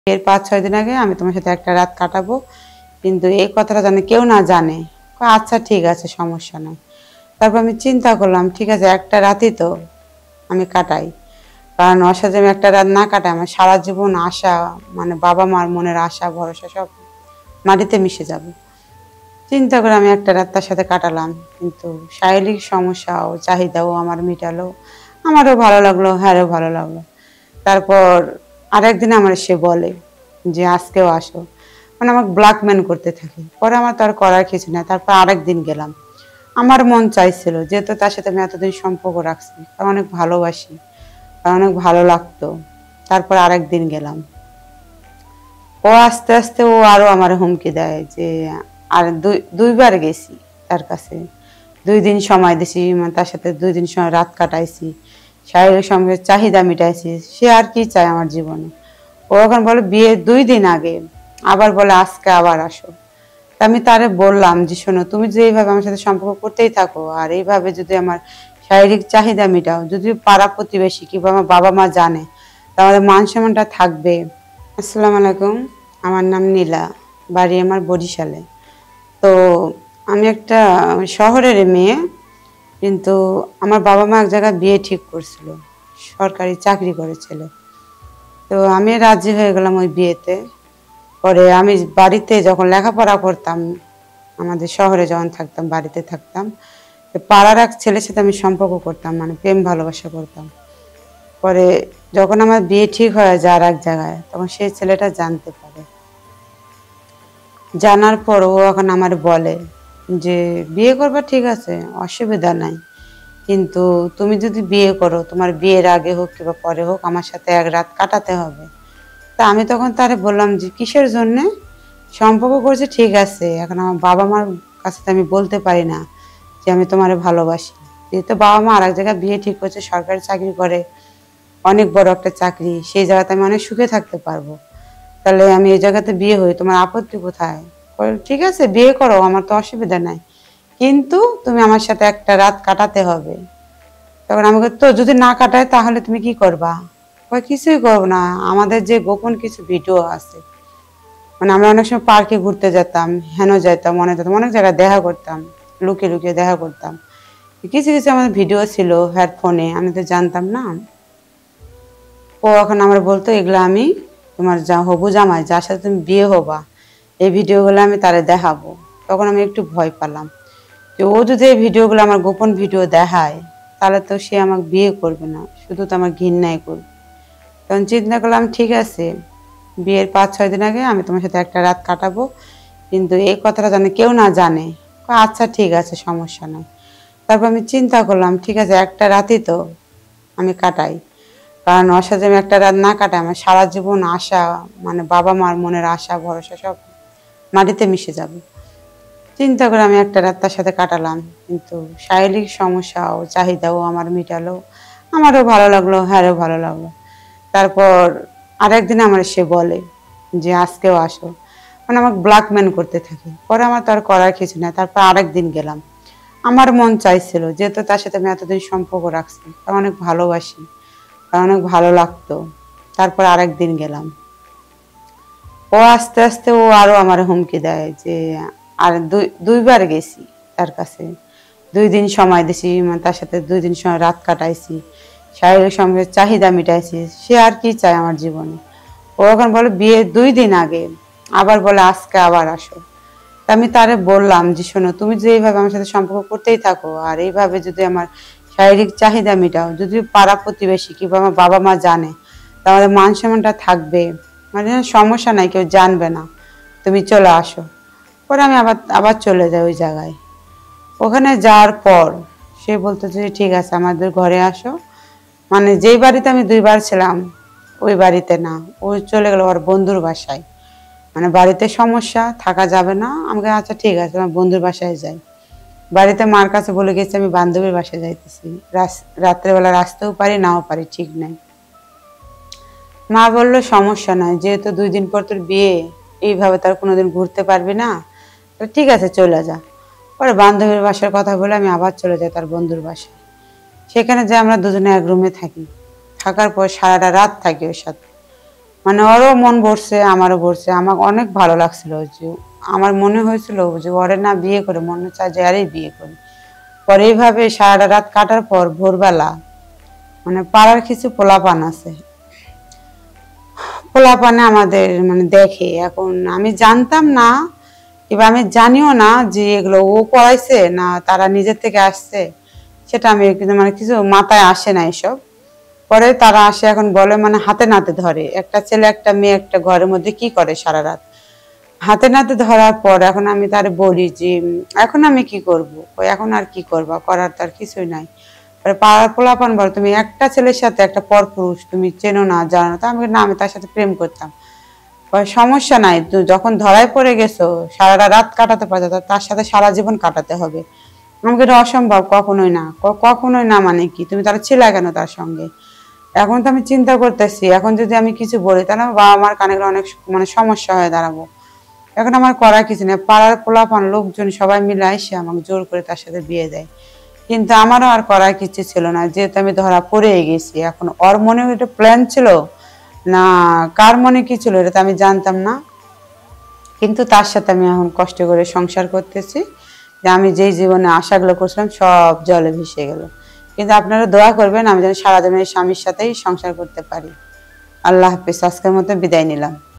এর ৫-৬ দিন আগে আমি তোমার সাথে একটা রাত কাটাবো, কিন্তু এই কথাটা যেন কেউ না জানে। আচ্ছা ঠিক আছে, সমস্যা নাই। তারপর আমি চিন্তা করলাম, ঠিক আছে একটা রাতই তো আমি কাটাই, কারণ ওর সাথে আমি একটা রাত না কাটাই আমার সারা জীবন আশা, মানে বাবা মার মনের আশা ভরসা সব মাটিতে মিশে যাবে। চিন্তা করে আমি একটা রাত তার সাথে কাটালাম, কিন্তু শারীরিক সমস্যা ও চাহিদাও আমার মিটালো, আমারও ভালো লাগলো, হ্যাঁরও ভালো লাগলো। তারপর আরেকদিন আমার সে বলে যে আজকেও আসো, মানে আমাকে ব্ল্যাকমেল করতে থাকে। পরে আমার তো আর করার কিছু না, তারপর আরেকদিন গেলাম। আমার মন চাইছিল, যেহেতু তার সাথে আমি এতদিন সম্পর্ক রাখছি, কারণ অনেক ভালোবাসি, কারণ অনেক ভালো লাগতো। তারপর আরেকদিন গেলাম। ও আস্তে আস্তে ও আরো আমার হুমকি দেয় যে আর দুইবার গেছি তার কাছে, 2 দিন সময় দিছি, মানে তার সাথে 2 দিন সময় রাত কাটাইছি, শারীরিক সঙ্গে চাহিদা মিটাইছি। সে আর কি চায় আমার জীবনে? ও এখন বলে বিয়ে 2 দিন আগে, আবার বলে আজকে আবার আসো। আমি তারে বললাম যে শোনো, তুমি যে এইভাবে আমার সাথে সম্পর্ক করতেই থাকো আর এইভাবে যদি আমার শারীরিক চাহিদা মিটাও, যদি পাড়া প্রতিবেশী কিংবা আমার বাবা মা জানে, তাহলে মান সম্মানটা থাকবে। আসসালামু আলাইকুম, আমার নাম নীলা, বাড়ি আমার বরিশালে। তো আমি একটা শহরের মেয়ে, কিন্তু আমার বাবা মা এক জায়গায় বিয়ে ঠিক করছিল, সরকারি চাকরি করে ছেলে। তো আমি রাজি হয়ে গেলাম ওই বিয়েতে। পরে আমি বাড়িতে যখন লেখাপড়া করতাম, আমাদের শহরে যখন থাকতাম, বাড়িতে থাকতাম, পাড়ার এক ছেলের সাথে আমি সম্পর্ক করতাম, মানে প্রেম ভালোবাসা করতাম। পরে যখন আমার বিয়ে ঠিক হয়ে যায় আর এক জায়গায়, তখন সেই ছেলেটা জানতে পারে। জানার পর ও এখন আমার বলে যে বিয়ে করবা ঠিক আছে, অসুবিধা নাই, কিন্তু তুমি যদি বিয়ে করো, তোমার বিয়ের আগে হোক কিংবা পরে হোক, আমার সাথে এক রাত কাটাতে হবে। তা আমি তখন তারে বললাম যে কিসের জন্যে? সম্পর্ক করছে ঠিক আছে, এখন আমার বাবা মার কাছে তো আমি বলতে পারি না যে আমি তোমারে ভালোবাসি। যেহেতু বাবা মা আর এক জায়গায় বিয়ে ঠিক করছে, সরকারি চাকরি করে, অনেক বড় একটা চাকরি, সেই জায়গাতে আমি অনেক সুখে থাকতে পারবো। তাহলে আমি এই জায়গাতে বিয়ে হই, তোমার আপত্তি কোথায়? ঠিক আছে বিয়ে করো, আমার তো অসুবিধা নাই, কিন্তু তুমি আমার সাথে একটা রাত কাটাতে হবে। তখন আমাকে তো যদি না কাটায় তাহলে তুমি কি করবা? কিছুই করবো না, আমাদের যে গোপন কিছু ভিডিও আছে, মানে আমরা অনেক সময় পার্কে ঘুরতে যেতাম, হেন যেতাম, মনে যেতাম, অনেক জায়গায় দেখা করতাম, লুকিয়ে লুকিয়ে দেখা করতাম। কিছু কিছু আমাদের ভিডিও ছিল হেডফোনে, আমি তো জানতাম না। ও এখন আমার বলতো এগুলো আমি তোমার যা হবু জামাই, যার সাথে তুমি বিয়ে হবা, এই ভিডিওগুলো আমি তারে দেখাবো। তখন আমি একটু ভয় পেলাম যে ও যদি এই ভিডিওগুলো আমার গোপন ভিডিও দেখায়, তাহলে তো সে আমাকে বিয়ে করবে না, শুধু তো আমার ঘৃণাই করবে। তখন চিন্তা করলাম ঠিক আছে, বিয়ের ৫-৬ দিন আগে আমি তোমার সাথে একটা রাত কাটাবো, কিন্তু এই কথাটা যেন কেউ না জানে। আচ্ছা ঠিক আছে, সমস্যা নাই। তারপর আমি চিন্তা করলাম, ঠিক আছে একটা রাতই তো আমি কাটাই, কারণ ওর সাথে আমি একটা রাত না কাটাই আমার সারা জীবন আশা, মানে বাবা মার মনের আশা ভরসা সব মাটিতে মিশে যাবে। চিন্তা করে আমি একটা রাত তার সাথে কাটালাম, কিন্তু শারীরিক সমস্যা ও চাহিদাও আমার মিটালো, আমারও ভালো লাগলো, হ্যাঁরও ভালো লাগলো। তারপর আরেকদিন আমার সে বলে যে আজকেও আসো, মানে আমাকে ব্ল্যাকমেল করতে থাকে। পরে আমার তো আর করার কিছু না, তারপর আরেকদিন গেলাম। আমার মন চাইছিল, যেহেতু তার সাথে আমি এতদিন সম্পর্ক রাখছি, কারণ অনেক ভালোবাসি, কারণ অনেক ভালো লাগতো। তারপর আরেকদিন গেলাম। ও আস্তে আস্তে ও আরো আমার হুমকি দেয় যে আর দুইবার গেছি তার কাছে, 2 দিন সময় দিছি, মানে তার সাথে 2 দিন সময় রাত কাটাইছি, শারীরিক সঙ্গে চাহিদা মিটাইছি। সে আর কি চায় আমার জীবনে? ও এখন বলে বিয়ে 2 দিন আগে, আবার বলে আজকে আবার আসো। আমি তারে বললাম যে শোনো, তুমি যে এইভাবে আমার সাথে সম্পর্ক করতেই থাকো আর এইভাবে যদি আমার শারীরিক চাহিদা মিটাও, যদি পাড়া প্রতিবেশী কিংবা আমার বাবা মা জানে, তাহলে মান সম্মানটা থাকবে, মানে সমস্যা নাই, কেউ জানবে না, তুমি চলে আসো। পরে আমি আবার আবার চলে যাই ওই জায়গায়। ওখানে যাওয়ার পর সে বলতো যে ঠিক আছে আমাদের ঘরে আসো, মানে যেই বাড়িতে আমি 2বার ছিলাম ওই বাড়িতে না, ও চলে গেল ওর বন্ধুর বাসায়, মানে বাড়িতে সমস্যা, থাকা যাবে না। আমাকে আচ্ছা ঠিক আছে আমার বন্ধুর বাসায় যাই। বাড়িতে মার কাছে বলে গেছি আমি বান্ধবীর বাসায় যাইতেছি, রাত্রেবেলা আসতেও পারি নাও পারি, ঠিক নাই। মা বললো সমস্যা নাই, যেহেতু 2 দিন পর তোর বিয়ে, এইভাবে তার কোনোদিন ঘুরতে পারবি না, তো ঠিক আছে চলে যা। পরে বান্ধবীর বাসার কথা বলে আমি আবার চলে যাই তার বন্ধুর বাসায়। সেখানে যে আমরা দুজনে এক রুমে থাকি, থাকার পর সারাটা রাত থাকি ওর সাথে। মানে ওরও মন ভরছে, আমারও ভরছে। আমার অনেক ভালো লাগছিল যে আমার মনে হয়েছিল যে ওরে না বিয়ে করে মনে চায় যে আরেই বিয়ে করি। পরে এইভাবে সারাটা রাত কাটার পর ভোরবেলা মানে পাড়ার কিছু পোলাপান আছে, পোলাপানে আমাদের মানে দেখে। এখন আমি জানতাম না কিংবা আমি জানিও না যে এগুলো ও করাইছে না তারা নিজের থেকে আসছে, সেটা আমি কিন্তু মানে কিছু মাথায় আসে না এসব। পরে তারা আসে, এখন বলে মানে হাতে নাতে ধরে, একটা ছেলে একটা মেয়ে একটা ঘরের মধ্যে কি করে সারা রাত। হাতে নাতে ধরার পর এখন আমি তার বলি যে এখন আমি কি করব, এখন আর কি করবা, করার তো আর কিছুই নাই। পাড়ার পোলাপান বলে তুমি একটা ছেলের সাথে একটা পরপুরুষ তুমি চেনো না জানো না, তা আমি না আমি তার সাথে প্রেম করতাম। সমস্যা নাই, তো যখন ধরায় পড়ে গেছো সারাটা রাত কাটাতে পারছো তার সাথে সারা জীবন কাটাতে হবে। আমাকে এটা অসম্ভব, কখনোই না। কখনোই না মানে কি, তুমি তারা ছিল কেন তার সঙ্গে? এখন তো আমি চিন্তা করতেছি এখন যদি আমি কিছু বলি তাহলে আমার বাবা মার কানে অনেক মানে সমস্যা হয়ে দাঁড়াবো। এখন আমার করার কিছু নেই, পাড়ার পোলাপান লোকজন সবাই মিলে এসে আমাকে জোর করে তার সাথে বিয়ে দেয়। কিন্তু আমারও আর করার কিছু ছিল না, যেহেতু আমি ধরা পড়ে গেছি। এখন ওর মনে একটা প্ল্যান ছিল না কার মনে কি ছিল এটা তো আমি জানতাম না। কিন্তু তার সাথে আমি এখন কষ্ট করে সংসার করতেছি, যে আমি যেই জীবনে আশাগুলো করছিলাম সব জলে ভেসে গেল। কিন্তু আপনারা দোয়া করবেন আমি যেন সারাদিন এই স্বামীর সাথেই সংসার করতে পারি। আল্লাহ হাফিজ, আজকের মতো বিদায় নিলাম।